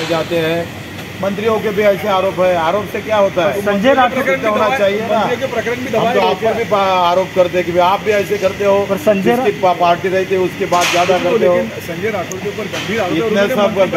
में जाते हैं। मंत्रियों के भी ऐसे आरोप है, आरोप से क्या होता है? संजय राठौड़ होना चाहिए ना। प्रकरण भी हम तो आप पर भी आरोप करते हैं कि आप भी ऐसे करते हो, पर संजय जिसकी पार्टी रहती है उसके बाद ज्यादा करते हो। संजय राठौड़ के ऊपर गंभीर आरोप, इतने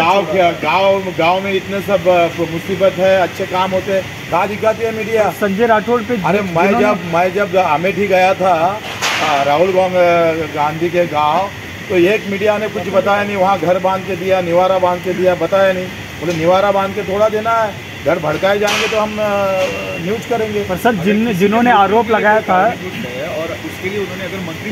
सब गाँव में इतने सब मुसीबत है, अच्छे काम होते हैं, कहाँ दिखाती है मीडिया? संजय राठौड़ पे अरे मैं जब अमेठी गया था राहुल गांधी के गाँव, तो एक मीडिया ने कुछ बताया नहीं। वहाँ घर बांध के दिया, निवारा बांध के दिया, बताया नहीं। बोले निवारा बांध के थोड़ा देना है, घर भड़काए जाएंगे तो हम न्यूज करेंगे। पर सर जिन्होंने आरोप लगाया था और उसके लिए उन्होंने अगर मंत्री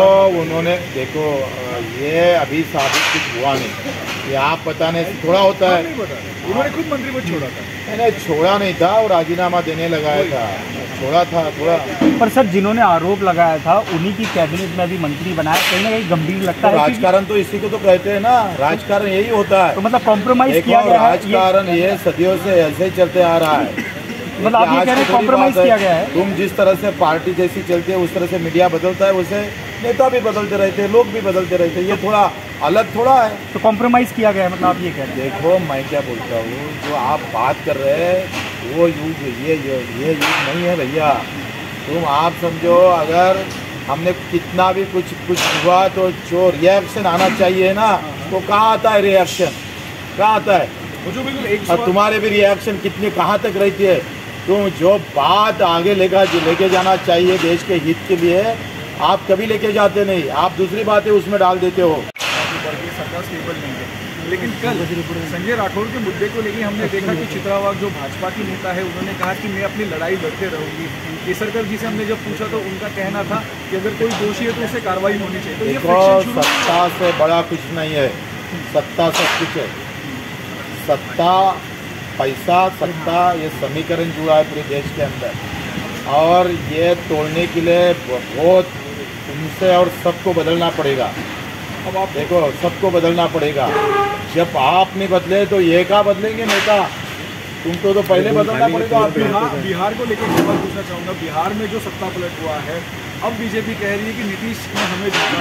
देखो ये अभी साबित कुछ हुआ नहीं, ये आप बताने से थोड़ा होता है। उन्होंने खुद मंत्री को छोड़ा था। नहीं, छोड़ा नहीं था, वो राजीनामा देने लगाया था, छोड़ा था थोड़ा। पर सर जिन्होंने आरोप लगाया था उन्हीं की कैबिनेट में अभी मंत्री बनाया, कहीं ना कहीं गंभीर लगता है। राजकारण तो इसी को तो कहते हैं ना, राजकारण यही होता है। तो मतलब कॉम्प्रोमाइज किया गया है। राजकारण ये सदियों से ऐसे ही चलते आ रहा है। मतलब आप ये कह रहे हैं कॉम्प्रोमाइज किया गया है? तुम जिस तरह से पार्टी जैसी चलती है उस तरह से मीडिया बदलता है, वैसे नेता भी बदलते रहते हैं, लोग भी बदलते रहते हैं, ये थोड़ा अलग थोड़ा है। तो कॉम्प्रोमाइज किया गया है, मतलब आप ये कह रहे हैं? देखो मैं क्या बोलता हूँ, जो आप बात कर रहे हैं वो ये यूज नहीं है भैया। तुम आप समझो, अगर हमने कितना भी कुछ हुआ तो जो रिएक्शन आना चाहिए ना, तो कहाँ आता है रिएक्शन? कहाँ आता है? और तुम्हारे भी रिएक्शन कितने कहाँ तक रहती है? तुम जो बात आगे लेके जाना चाहिए देश के हित के लिए, आप कभी लेके जाते नहीं, आप दूसरी बातें उसमें डाल देते हो। सरकार स्टेबल नहीं है। लेकिन कल संजय राठौड़ के मुद्दे को लेकर हमने देखा कि चित्रावाग जो भाजपा की नेता है, उन्होंने कहा कि मैं अपनी लड़ाई लड़ते रहूंगी। केसरकर जी से हमने जब पूछा तो उनका कहना था कि अगर कोई दोषी है तो उसे कार्रवाई होनी चाहिए। तो ये सत्ता से बड़ा कुछ नहीं है, सत्ता सब कुछ है। सत्ता, पैसा, सत्ता, ये समीकरण जुड़ा है पूरे देश के अंदर, और ये तोड़ने के लिए बहुत तुमसे और सबको बदलना पड़ेगा। अब आप देखो, सबको बदलना पड़ेगा। जब आप नहीं बदले तो ये क्या बदलेंगे नेता? तुमको तो पहले बदलना पड़ेगा। बिहार को लेकर सवाल पूछना चाहूँगा। बिहार में जो सत्ता पलट हुआ है, अब बीजेपी कह रही है कि नीतीश ने हमें धोखा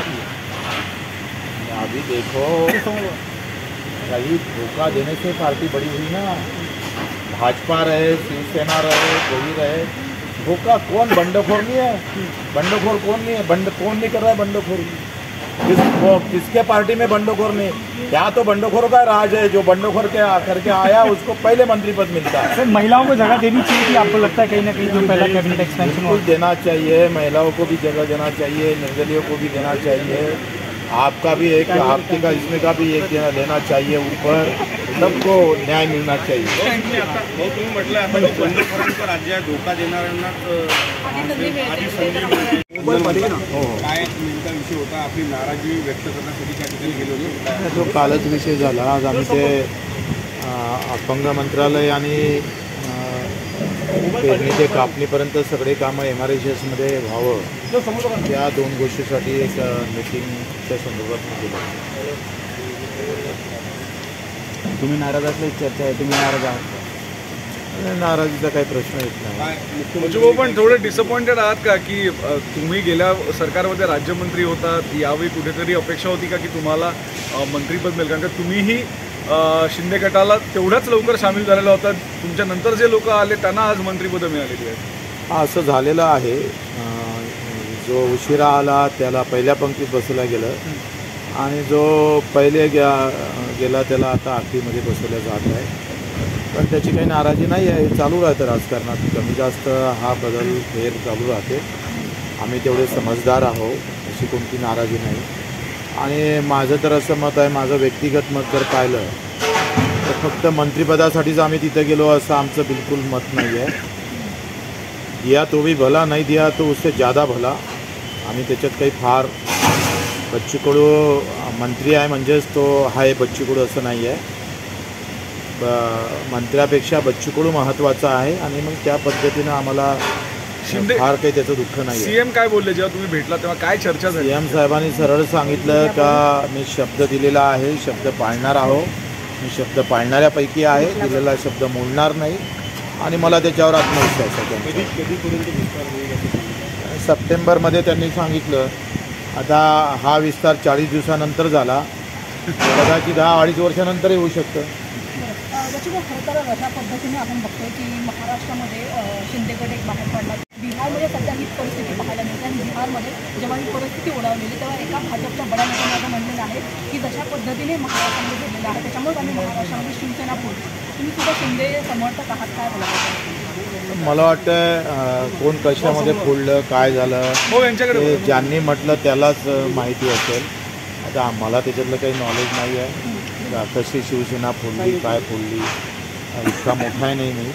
दिया। अभी देखो, कहीं धोखा देने से पार्टी बड़ी हुई ना। भाजपा रहे, शिवसेना रहे, कोई रहे, धोखा कौन? बंडखोर नहीं है? बंडखोर कौन नहीं है? कौन नहीं कर रहा है बंडखोरी? किसके पार्टी में बंडखोर नहीं? क्या तो बंडखोर का राज है, जो बंडखोर के करके आया उसको पहले मंत्री पद मिलता है। सर महिलाओं को जगह देनी चाहिए कि आपको लगता है कहीं ना कहीं जो पहला कैबिनेट एक्सपेंशन हो देना चाहिए, महिलाओं को भी जगह देना चाहिए, निर्दलीयों को भी देना चाहिए, आपका भी एक, आपके का इसमें का भी एक लेना चाहिए, ऊपर सबको न्याय मिलना चाहिए। तुम्ही म्हटलं आता बंडखोरांचा राज्य आहे, धोका देणाऱ्यांना आधी संधी मिळते। काय नेमका विषय होता? आपली नाराजी व्यक्त करण्यासाठी त्या ठिकाणी गेलो होतो? जो कालच विषय झाला, आज आम्ही ते अपंग मंत्रालय आणि पेरणी ते कापणीपर्यंत सगळे कामं MRHSमध्ये व्हावं, या दोन गोष्टीसाठी एक मीटिंगच्या संदर्भात केलं। तुम्ही नाराज असल्याची चर्चा आहे, तुम्ही नाराज आहात? नाराजीचा काही प्रश्न येत नाही। म्हणजे वो पण थोडे डिसअपॉइंटेड आहात का की तुम्ही गेल्या सरकारमध्ये राज्यमंत्री होतात, यावेळी कुठेतरी अपेक्षा होती का की तुम्हाला मंत्रीपद मिळेल? कारण का तुम्हीही शिंदे गटाला तेवढ्याच लवकर सामील झालेला होता, तुमच्या नंतर जे लोक आले त्यांना आज मंत्रिपद मिळालेली आहेत। असं झालेलं आहे, जो उशिरा आला त्याला पहिल्या पंक्तीत बसवलं गेलं, आणि जो पहिले गेला त्याला आता आखरीमध्ये बसवलं जात आहे। पण त्याची काही नाराजी नाही आहे, चालू राहतं राजकारणात, कमी जास्त हा बदल फेर चालू राहते। आम्ही तेवढे समजदार आहोत, अशी कोणती नाराजी नाही। आणि माझं तर असं मत आहे, माझं व्यक्तिगत मत जर पाहिलं तर फक्त मंत्रिपदासाठीच आम्ही तिथे गेलो असं आमचं बिलकुल मत नाही आहे। दिया तो भी भला, नहीं दिया तो उससे ज़्यादा भला। आम्ही त्याच्यात काही फार बच्चू कडू मंत्री आहे म्हणजेच तो आहे बच्चू कडू असं नाही आहे। मंत्र्यापेक्षा बच्चू कडू महत्त्वाचा आहे, आणि मग त्या पद्धतीनं आम्हाला फार काही त्याचं दुःख नाही आहे। सीएम काय बोलले जेव्हा तुम्ही भेटला तेव्हा काय चर्चा झाली? सीएम साहेबांनी सरळ सांगितलं का मी शब्द दिलेला आहे, शब्द पाळणार आहोत, मी शब्द पाळणाऱ्यापैकी आहे, दिलेला शब्द मोडणार नाही, आणि मला त्याच्यावर आत्मविश्वास आहे। सप्टेंबरमध्ये त्यांनी सांगितलं। आता हा विस्तार 40 दिवसानंतर झाला, कदाचित 10-2.5 वर्षानंतर येऊ शकतं। त्याच्यामुळे खरं तर अशा पद्धतीने आपण बघतोय की महाराष्ट्रामध्ये शिंदे गट एक बाहेर पडला. बिहारमध्ये सध्या ही परिस्थिती पाहायला मिळते आणि बिहारमध्ये जेव्हा ही परिस्थिती ओढावलेली तेव्हा एका भाजपच्या बड्या नेत्याने असं म्हणलेलं आहे की जशा पद्धतीने महाराष्ट्रामध्ये घडलेलं आहे त्याच्यामुळे आम्ही महाराष्ट्रामध्ये शिवसेना फोडली. तुम्ही सुद्धा शिंदे समर्थक आहात, काय बोला? मला वाटतं कोण कशामध्ये फोडलं काय झालं हो यांच्याकडे ते ज्यांनी म्हटलं त्यालाच माहिती असेल. आता आम्हाला त्याच्यातलं काही नॉलेज नाही आहे. कशी शिवसेना फोडली काय फोडली इतका मोठा आहे नाही मी.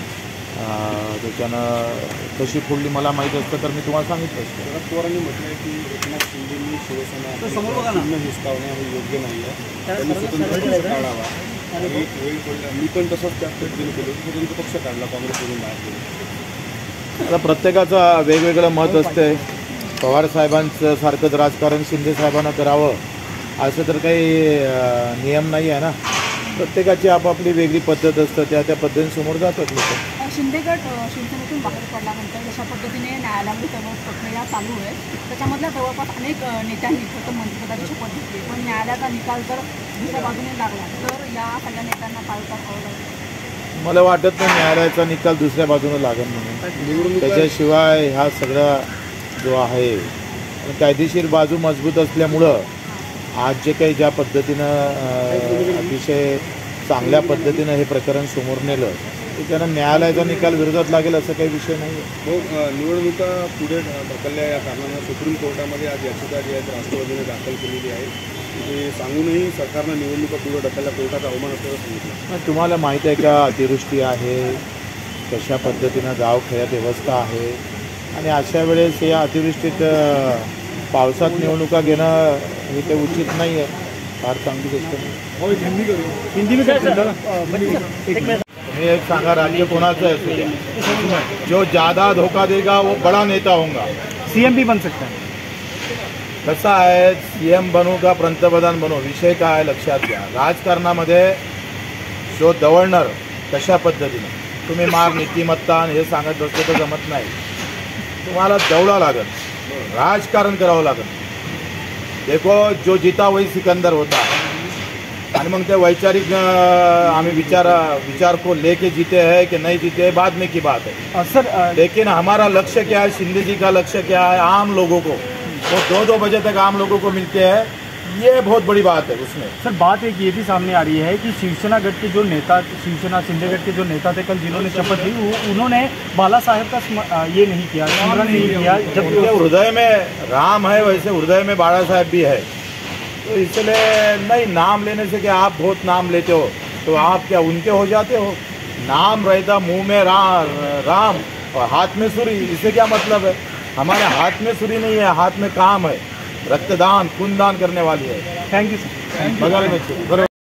त्याच्यानं कशी फोडली मला माहीत असतं तर मी तुम्हाला सांगितलं असतं. शरद पवारांनी म्हटलं आहे की एकनाथ शिंदेंनी शिवसेना चिन्ह हिसकावणे हे योग्य नाही आहे. त्यांनी स्वतंत्र पक्ष काढावा. आणि मी पण तसंच त्या पद्धतीने केलं की स्वतंत्र पक्ष काढला, काँग्रेसमधून बाहेर केलं. आता प्रत्येकाचं वेगवेगळं मत असते. पवार साहेबांचं सारखंच राजकारण शिंदे साहेबांना करावं असं तर काही नियम नाही आहे ना. प्रत्येकाची आपापली वेगळी पद्धत असतं, त्या पद्धतीने समोर जातात लोक. शिंदे गट शिवसेनेतून बाहेर पडल्यानंतर जशा पद्धतीने न्यायालयामध्ये सर्व प्रक्रिया चालू आहे त्याच्यामधल्या जवळपास अनेक नेत्यांनी फक्त मंत्रिपदाची शपथ घेतली. पण न्यायालयाचा निकाल जर दुसऱ्या बाजूने लागला तर या सगळ्या नेत्यांना काय करावं लागेल? मला वाटत नाही न्यायालयाचा निकाल दुसऱ्या बाजूने लागेल म्हणून. त्याच्याशिवाय हा सगळा जो आहे कायदेशीर बाजू मजबूत असल्यामुळं आज जे काही ज्या पद्धतीनं अतिशय चांगल्या पद्धतीनं हे प्रकरण समोर नेलं त्याच्यानं न्यायालयाचा निकाल विरोधात लागेल असं काही विषय नाही आहे. निवडणुका पुढे ढकलल्या या कारणानं सुप्रीम कोर्टामध्ये आज याचिका जी आहे राष्ट्रवादीने दाखल केलेली आहे. ते सांगूनही सरकारनं निवडणुका पुढे ढकलल्या, कोर्टाचा अवमान असल्याचं सांगितलं. तुम्हाला माहीत आहे का अतिवृष्टी आहे, कशा पद्धतीनं गावखेड्यात व्यवस्था आहे आणि अशा वेळेस या अतिवृष्टीत पावसात निवडणुका घेणं हे काही उचित नाही आहे. फार चांगली गोष्ट नाही. हिंदी में क्या मी एक सांगा राज्य कोणाचं आहे जो ज़्यादा धोखा देगा वो बड़ा नेता होगा. सीएम भी बन सकता है. कसा आहे CM बनू का पंतप्रधान बनू विषय काय आहे लक्षात घ्या. राजकारणामध्ये जो दवळणार कशा पद्धतीने तुम्ही मार नीतिमत्ता हे सांगत बसले तर जमत नाही. तुम्हाला दवडा लागेल, राजकारण करावं लागेल. देखो जो जीता वही सिकंदर होता. आणि मग ते वैचारिक आम्ही विचार को लेके जीते हैं कि नहीं जीते हैं बाद में की बात है. सर लेकिन हमारा लक्ष्य क्या है, शिंदे जी का लक्ष्य क्या है, आम लोगों को वो 2-2 बजे तक आम लोगों को मिलते हैं. ये बहुत बड़ी बात है उसमें. सर बात एक ये भी सामने आ रही है कि शिवसेना गट के जो नेता, शिवसेना शिंदे गट के जो नेता थे कल जिन्होंने शपथ ली उन्होंने बाला साहेब का ये नहीं किया, स्मरण नहीं किया. जब उनके हृदय में राम है वैसे हृदय में बाला साहेब भी है. तो इसलिए नहीं नाम लेने से क्या आप बहुत नाम लेते हो तो आप क्या उनके हो जाते हो. नाम रहता मुंह में राम और हाथ में छुरी, इससे क्या मतलब है. हमारे हाथ में छुरी नहीं है, हाथ में काम है. रक्तदान खूनदान करने वाली है. Thank you sir. बगल में